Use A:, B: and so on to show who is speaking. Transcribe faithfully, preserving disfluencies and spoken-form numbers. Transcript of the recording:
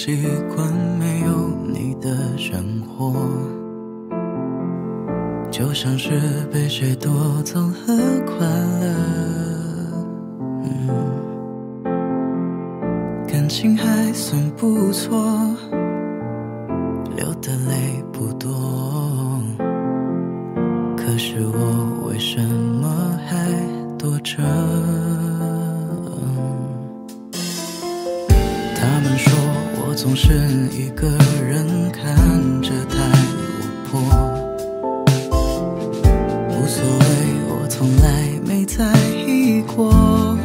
A: 习惯没有你的生活，就像是被谁夺走了快乐。嗯，感情还算不错，流的泪不多，可是我为什么还躲着？他们说我总是一个人看着太活泼，无所谓，我从来没在意过。